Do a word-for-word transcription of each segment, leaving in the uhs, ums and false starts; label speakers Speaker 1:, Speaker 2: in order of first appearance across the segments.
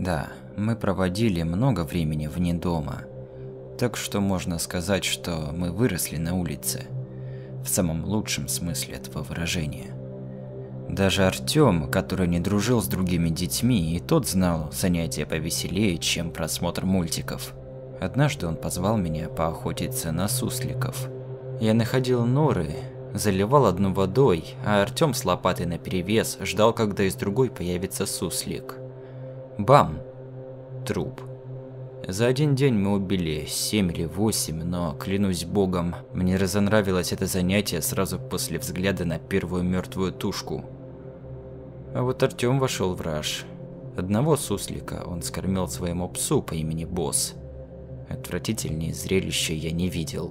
Speaker 1: Да, мы проводили много времени вне дома, так что можно сказать, что мы выросли на улице, в самом лучшем смысле этого выражения. Даже Артём, который не дружил с другими детьми, и тот знал занятия повеселее, чем просмотр мультиков. Однажды он позвал меня поохотиться на сусликов. Я находил норы, заливал одну водой, а Артём с лопатой наперевес ждал, когда из другой появится суслик. Бам! Труп. За один день мы убили семь или восемь, но, клянусь богом, мне разонравилось это занятие сразу после взгляда на первую мертвую тушку. А вот Артём вошел в раж. Одного суслика он скормил своему псу по имени Босс. Отвратительнее зрелища я не видел.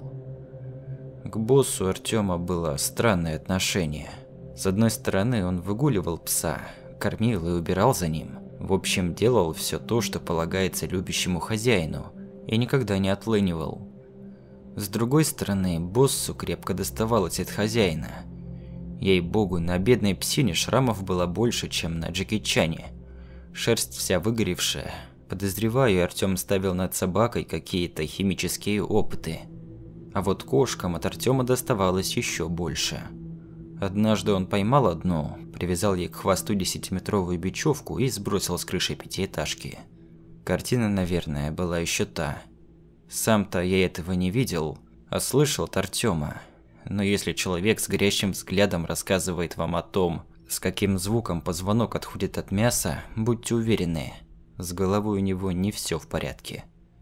Speaker 1: К боссу Артёма было странное отношение. С одной стороны, он выгуливал пса, кормил и убирал за ним. В общем, делал все то, что полагается любящему хозяину, и никогда не отлынивал. С другой стороны, боссу крепко доставалось от хозяина. Ей-богу, на бедной псине шрамов было больше, чем на Джеки Чане. Шерсть вся выгоревшая. Подозреваю, Артём ставил над собакой какие-то химические опыты. А вот кошкам от Артёма доставалось еще больше. Однажды он поймал одну, привязал ей к хвосту десятиметровую бечевку и сбросил с крыши пятиэтажки. Картина, наверное, была еще та. Сам-то я этого не видел, а слышал от Артёма. Но если человек с горящим взглядом рассказывает вам о том, с каким звуком позвонок отходит от мяса, будьте уверены, с головой у него не все в порядке.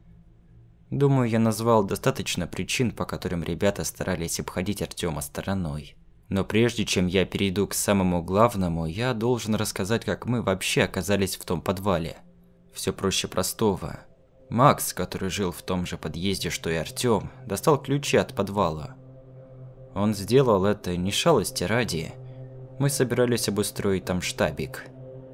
Speaker 1: Думаю, я назвал достаточно причин, по которым ребята старались обходить Артёма стороной. Но прежде чем я перейду к самому главному, я должен рассказать, как мы вообще оказались в том подвале. Все проще простого. Макс, который жил в том же подъезде, что и Артём, достал ключи от подвала. Он сделал это не шалости ради. Мы собирались обустроить там штабик.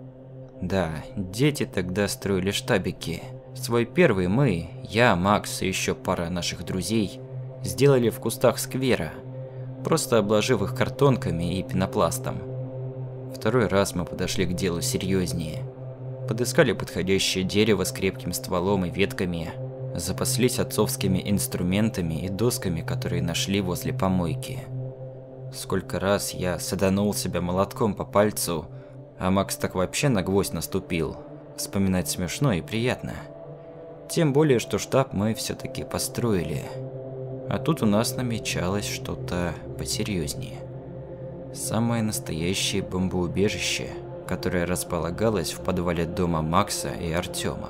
Speaker 1: Да, дети тогда строили штабики. Свой первый мы, я, Макс и еще пара наших друзей, сделали в кустах сквера, просто обложив их картонками и пенопластом. Второй раз мы подошли к делу серьезнее. Подыскали подходящее дерево с крепким стволом и ветками, запаслись отцовскими инструментами и досками, которые нашли возле помойки. Сколько раз я саданул себя молотком по пальцу, а Макс так вообще на гвоздь наступил. Вспоминать смешно и приятно. Тем более, что штаб мы все-таки построили. А тут у нас намечалось что-то посерьезнее. Самое настоящее бомбоубежище, которое располагалось в подвале дома Макса и Артёма.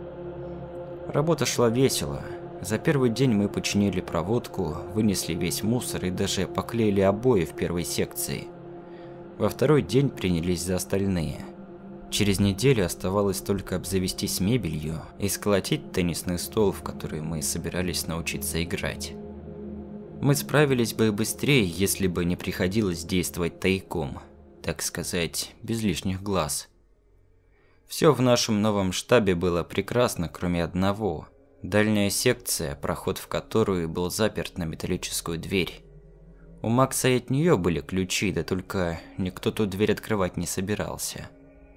Speaker 1: Работа шла весело. За первый день мы починили проводку, вынесли весь мусор и даже поклеили обои в первой секции. Во второй день принялись за остальные. Через неделю оставалось только обзавестись мебелью и сколотить теннисный стол, в который мы собирались научиться играть. Мы справились бы быстрее, если бы не приходилось действовать тайком, так сказать, без лишних глаз. Все в нашем новом штабе было прекрасно, кроме одного. Дальняя секция, проход в которую был заперт на металлическую дверь. У Макса и от нее были ключи, да только никто ту дверь открывать не собирался.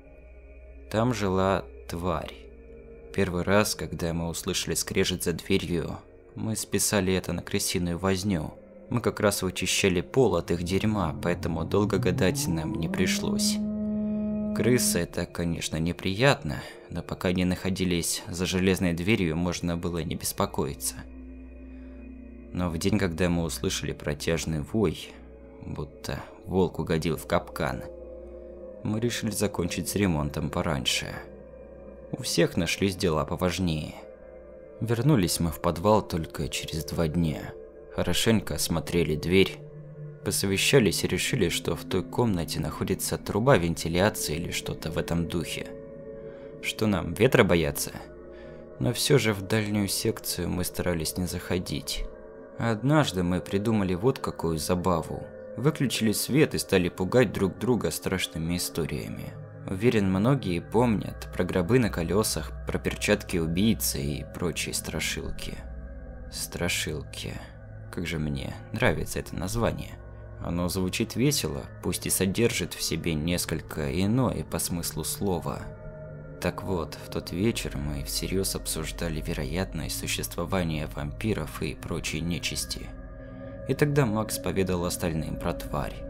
Speaker 1: Там жила тварь. Первый раз, когда мы услышали скрежет за дверью, мы списали это на крысиную возню. Мы как раз вычищали пол от их дерьма, поэтому долго гадать нам не пришлось. Крысы – это, конечно, неприятно, но пока они находились за железной дверью, можно было не беспокоиться. Но в день, когда мы услышали протяжный вой, будто волк угодил в капкан, мы решили закончить с ремонтом пораньше. У всех нашлись дела поважнее. Вернулись мы в подвал только через два дня. Хорошенько осмотрели дверь, посовещались и решили, что в той комнате находится труба вентиляции или что-то в этом духе. Что нам, ветра бояться? Но все же в дальнюю секцию мы старались не заходить. Однажды мы придумали вот какую забаву. Выключили свет и стали пугать друг друга страшными историями. Уверен, многие помнят про гробы на колесах, про перчатки убийцы и прочие страшилки. Страшилки. Как же мне нравится это название. Оно звучит весело, пусть и содержит в себе несколько иное по смыслу слова. Так вот, в тот вечер мы всерьез обсуждали вероятность существования вампиров и прочей нечисти. И тогда Макс поведал остальным про тварь.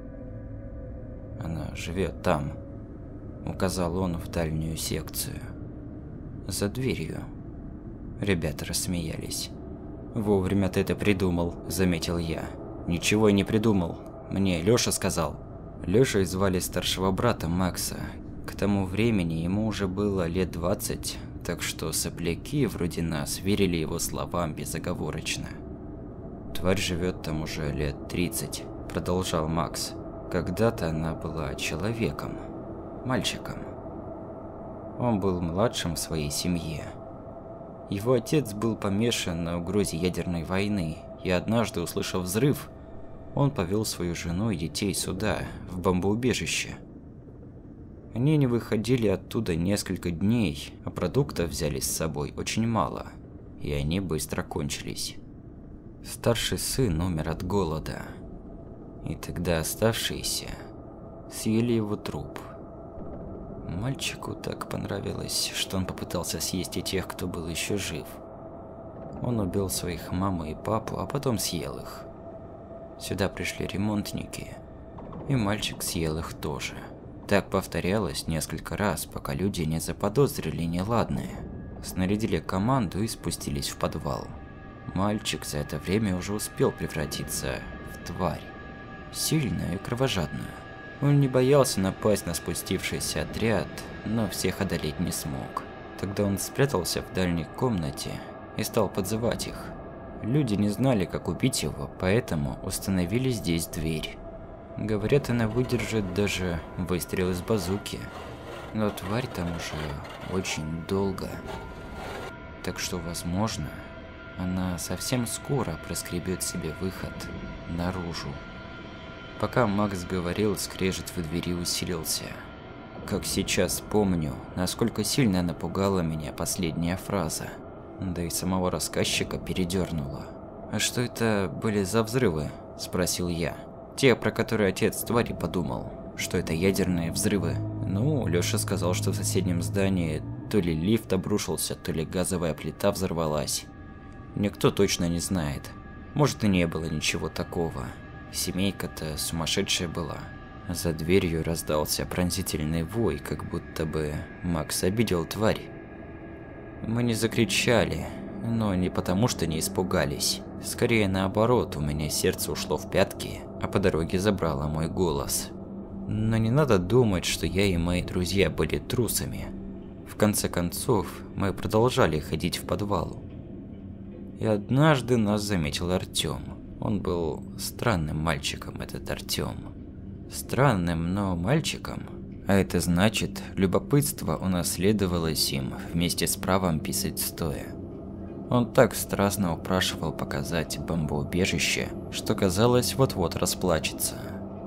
Speaker 1: «Она живет там», — указал он в дальнюю секцию. «За дверью». Ребята рассмеялись. «Вовремя ты это придумал», — заметил я. «Ничего я не придумал. Мне Лёша сказал». Лёшей звали старшего брата Макса. К тому времени ему уже было лет двадцать, так что сопляки вроде нас верили его словам безоговорочно. «Тварь живет там уже лет тридцать», — продолжал Макс. «Когда-то она была человеком, мальчиком. Он был младшим в своей семье. Его отец был помешан на угрозе ядерной войны, и однажды, услышав взрыв, он повел свою жену и детей сюда, в бомбоубежище. Они не выходили оттуда несколько дней, а продуктов взяли с собой очень мало, и они быстро кончились. Старший сын умер от голода, и тогда оставшиеся съели его труп. Мальчику так понравилось, что он попытался съесть и тех, кто был еще жив. Он убил своих маму и папу, а потом съел их. Сюда пришли ремонтники, и мальчик съел их тоже. Так повторялось несколько раз, пока люди не заподозрили неладное. Снарядили команду и спустились в подвал. Мальчик за это время уже успел превратиться в тварь, сильную и кровожадную. Он не боялся напасть на спустившийся отряд, но всех одолеть не смог. Тогда он спрятался в дальней комнате и стал подзывать их. Люди не знали, как убить его, поэтому установили здесь дверь. Говорят, она выдержит даже выстрел из базуки, но тварь там уже очень долго. Так что, возможно, она совсем скоро проскребет себе выход наружу. Пока Макс говорил, скрежет в двери усилился. Как сейчас помню, насколько сильно напугала меня последняя фраза. Да и самого рассказчика передернуло. «А что это были за взрывы?» – спросил я. «Те, про которые отец твари подумал, что это ядерные взрывы». Ну, Лёша сказал, что в соседнем здании то ли лифт обрушился, то ли газовая плита взорвалась. Никто точно не знает. Может, и не было ничего такого. Семейка-то сумасшедшая была. За дверью раздался пронзительный вой, как будто бы Макс обидел тварь. Мы не закричали, но не потому, что не испугались. Скорее наоборот, у меня сердце ушло в пятки, а по дороге забрало мой голос. Но не надо думать, что я и мои друзья были трусами. В конце концов, мы продолжали ходить в подвал. И однажды нас заметил Артём. Он был странным мальчиком, этот Артём. Странным, но мальчиком. А это значит, любопытство унаследовалось им вместе с правом писать стоя. Он так страстно упрашивал показать бомбоубежище, что казалось, вот-вот расплачется.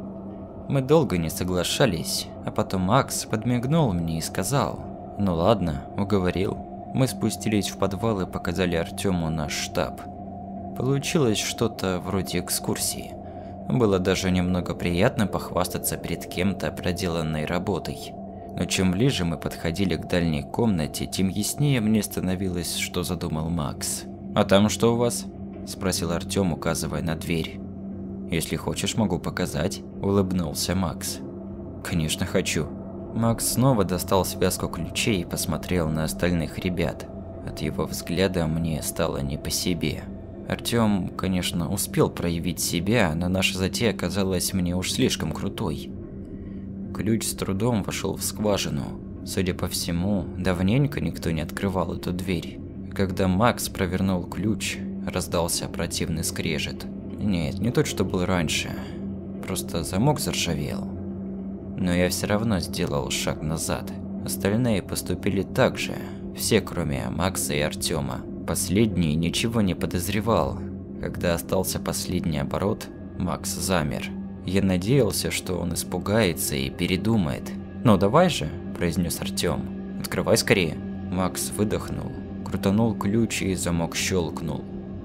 Speaker 1: Мы долго не соглашались, а потом Макс подмигнул мне и сказал: «Ну ладно, уговорил». Мы спустились в подвал и показали Артёму наш штаб. Получилось что-то вроде экскурсии. Было даже немного приятно похвастаться перед кем-то проделанной работой. Но чем ближе мы подходили к дальней комнате, тем яснее мне становилось, что задумал Макс. «А там что у вас?» – спросил Артём, указывая на дверь. «Если хочешь, могу показать», – улыбнулся Макс. «Конечно хочу». Макс снова достал связку ключей и посмотрел на остальных ребят. От его взгляда мне стало не по себе. Артём, конечно, успел проявить себя, но наша затея оказалась мне уж слишком крутой. Ключ с трудом вошел в скважину. Судя по всему, давненько никто не открывал эту дверь. Когда Макс провернул ключ, раздался противный скрежет. Нет, не тот, что был раньше. Просто замок заржавел. Но я все равно сделал шаг назад. Остальные поступили так же. Все, кроме Макса и Артёма. Последний ничего не подозревал. Когда остался последний оборот, Макс замер. Я надеялся, что он испугается и передумает. «Ну давай же», – произнес Артём. «Открывай скорее». Макс выдохнул, крутанул ключ и замок щелкнул.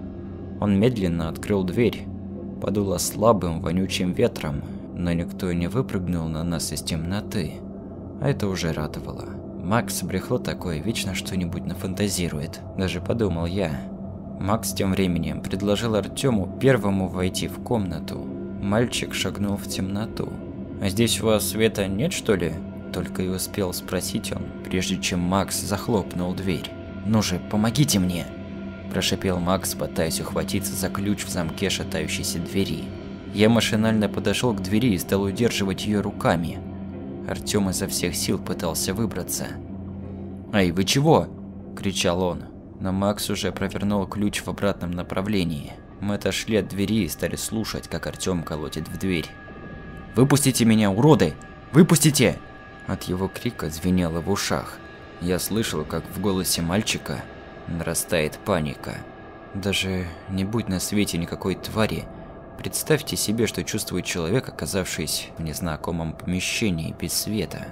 Speaker 1: Он медленно открыл дверь. Подуло слабым вонючим ветром, но никто не выпрыгнул на нас из темноты. А это уже радовало. Макс брехло такое, вечно что-нибудь нафантазирует. Даже подумал я. Макс тем временем предложил Артёму первому войти в комнату. Мальчик шагнул в темноту. «А здесь у вас света нет, что ли?» Только и успел спросить он, прежде чем Макс захлопнул дверь. «Ну же, помогите мне!» Прошипел Макс, пытаясь ухватиться за ключ в замке шатающейся двери. Я машинально подошел к двери и стал удерживать ее руками. Артём изо всех сил пытался выбраться. «Эй, вы чего?» – кричал он. Но Макс уже провернул ключ в обратном направлении. Мы отошли от двери и стали слушать, как Артём колотит в дверь. «Выпустите меня, уроды! Выпустите!» От его крика звенело в ушах. Я слышал, как в голосе мальчика нарастает паника. Даже не будь на свете никакой твари, представьте себе, что чувствует человек, оказавшись в незнакомом помещении без света.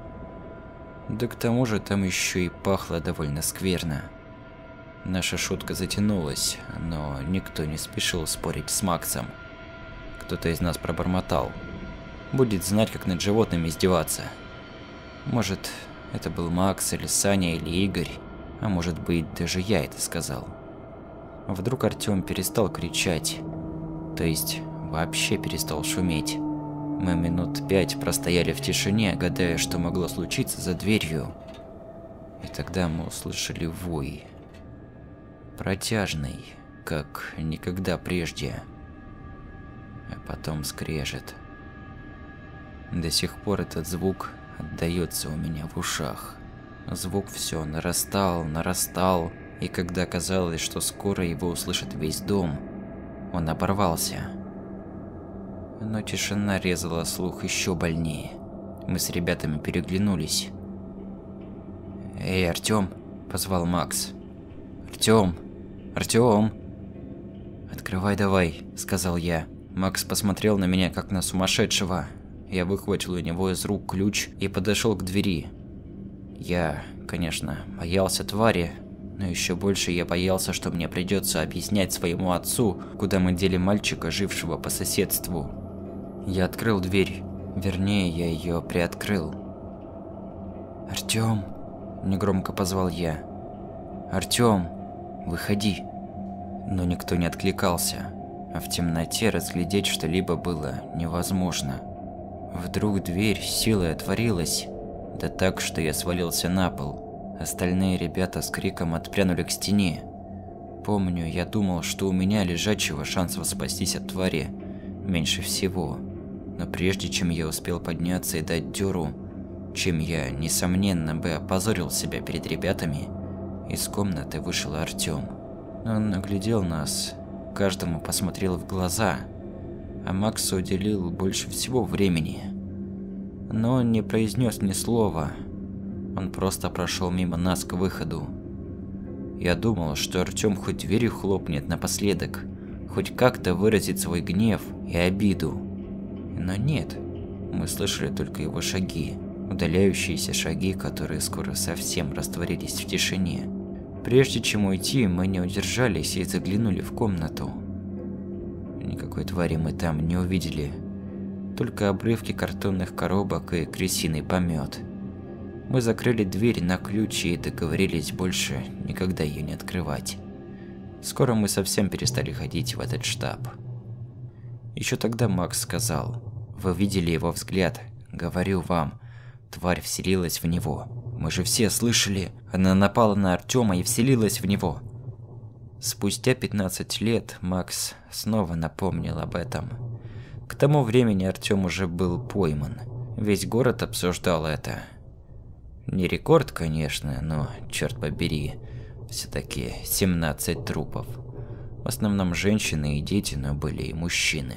Speaker 1: Да к тому же там еще и пахло довольно скверно. Наша шутка затянулась, но никто не спешил спорить с Максом. Кто-то из нас пробормотал: «Будет знать, как над животными издеваться». Может, это был Макс или Саня или Игорь, а может быть, даже я это сказал. Вдруг Артём перестал кричать, то есть вообще перестал шуметь. Мы минут пять простояли в тишине, гадая, что могло случиться за дверью. И тогда мы услышали вой. Протяжный, как никогда прежде. А потом скрежет. До сих пор этот звук отдаётся у меня в ушах. Звук всё нарастал, нарастал, и когда казалось, что скоро его услышит весь дом, он оборвался. Но тишина резала слух ещё больнее. Мы с ребятами переглянулись. «Эй, Артём!» – позвал Макс. «Артём! Артём!» «Открывай давай!» – сказал я. Макс посмотрел на меня, как на сумасшедшего. Я выхватил у него из рук ключ и подошел к двери. Я, конечно, боялся твари, но еще больше я боялся, что мне придется объяснять своему отцу, куда мы дели мальчика, жившего по соседству. Я открыл дверь, вернее, я ее приоткрыл. «Артём!» – негромко позвал я. «Артём, выходи!» Но никто не откликался, а в темноте разглядеть что-либо было невозможно. Вдруг дверь силой отворилась, да так, что я свалился на пол. Остальные ребята с криком отпрянули к стене. Помню, я думал, что у меня лежачего шансов спастись от твари меньше всего. Но прежде чем я успел подняться и дать дёру, чем я, несомненно, бы опозорил себя перед ребятами, из комнаты вышел Артём. Он оглядел нас, каждому посмотрел в глаза, а Максу уделил больше всего времени. Но он не произнес ни слова, он просто прошел мимо нас к выходу. Я думал, что Артём хоть дверью хлопнет напоследок, хоть как-то выразит свой гнев и обиду. Но нет, мы слышали только его шаги, удаляющиеся шаги, которые скоро совсем растворились в тишине. Прежде чем уйти, мы не удержались и заглянули в комнату. Никакой твари мы там не увидели, только обрывки картонных коробок и крысиный помет. Мы закрыли дверь на ключ и договорились больше никогда ее не открывать. Скоро мы совсем перестали ходить в этот штаб. Еще тогда Макс сказал: «Вы видели его взгляд? Говорю вам, тварь вселилась в него. Мы же все слышали, она напала на Артёма и вселилась в него». Спустя пятнадцать лет Макс снова напомнил об этом. К тому времени Артём уже был пойман. Весь город обсуждал это. Не рекорд, конечно, но, черт побери, все-таки семнадцать трупов. В основном женщины и дети, но были и мужчины.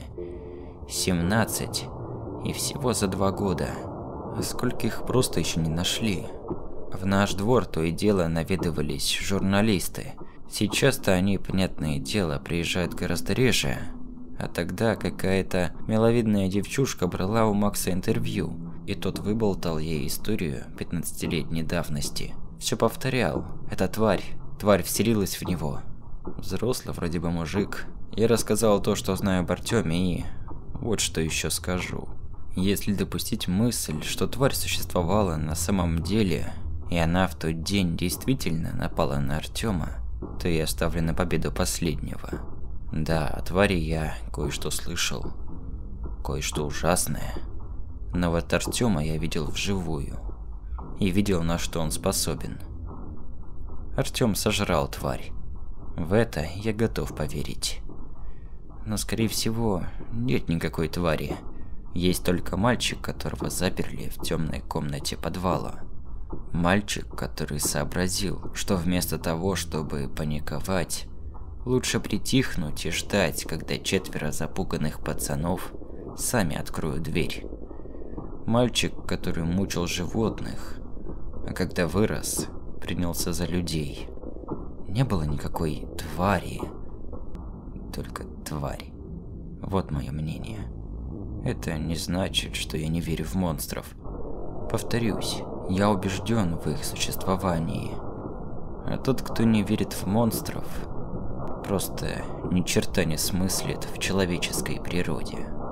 Speaker 1: семнадцать, и всего за два года. А сколько их просто еще не нашли. В наш двор то и дело наведывались журналисты. Сейчас-то они, понятное дело, приезжают гораздо реже. А тогда какая-то миловидная девчушка брала у Макса интервью, и тот выболтал ей историю пятнадцатилетней давности. Все повторял: «Это тварь, тварь вселилась в него». Взрослый вроде бы мужик. Я рассказал то, что знаю об Артёме, и вот что еще скажу. Если допустить мысль, что тварь существовала на самом деле, и она в тот день действительно напала на Артема, то я оставлю на победу последнего. Да, о твари я кое-что слышал, кое-что ужасное, но вот Артема я видел вживую и видел, на что он способен. Артем сожрал тварь. В это я готов поверить. Но, скорее всего, нет никакой твари. Есть только мальчик, которого заперли в темной комнате подвала. Мальчик, который сообразил, что вместо того, чтобы паниковать, лучше притихнуть и ждать, когда четверо запуганных пацанов сами откроют дверь. Мальчик, который мучил животных, а когда вырос, принялся за людей. Не было никакой твари, только тварь. Вот мое мнение. Это не значит, что я не верю в монстров. Повторюсь, я убежден в их существовании. А тот, кто не верит в монстров, просто ни черта не смыслит в человеческой природе.